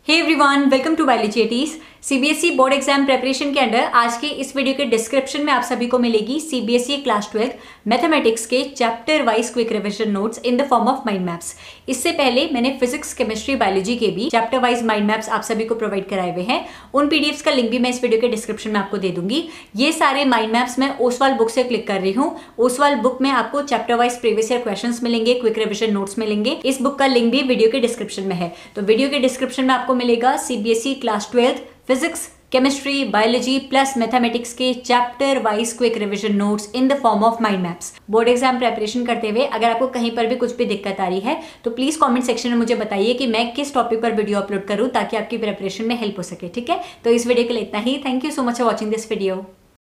Hey everyone, welcome to biology एटीज। CBSE board exam preparation के under आज के इस वीडियो के डिस्क्रिप्शन में आप सभी को मिलेगी सीबीएसई क्लास 12 मैथमेटिक्स के chapter wise quick revision notes in the form of mind maps. इससे पहले मैंने फिजिक्स, केमिस्ट्री, बायोलॉजी के भी चैप्टर वाइज माइंड मैप्स आप सभी को प्रोवाइड कराए हुए हैं। उन पीडीएफ्स का लिंक भी मैं इस वीडियो के डिस्क्रिप्शन में आपको दे दूंगी। ये सारे माइंड मैप्स मैं ओसवाल बुक से क्लिक कर रही हूँ। ओसवाल बुक में आपको chapter wise previous year questions मिलेंगे, क्विक रिविजन नोट्स मिलेंगे। इस बुक का लिंक भी वीडियो के डिस्क्रिप्शन में है। तो वीडियो के डिस्क्रिप्शन में आपको मिलेगा CBSE class 12 physics, chemistry, biology plus mathematics के chapter wise quick revision notes in the form of mind maps. Board exam preparation करते हुए अगर आपको कहीं पर भी कुछ भी दिक्कत आ रही है तो प्लीज कमेंट सेक्शन में मुझे बताइए कि मैं किस टॉपिक पर वीडियो अपलोड करूं ताकि आपकी प्रिपरेशन में हेल्प हो सके। ठीक है, तो इस वीडियो के लिए इतना ही। Thank you so much for watching this video.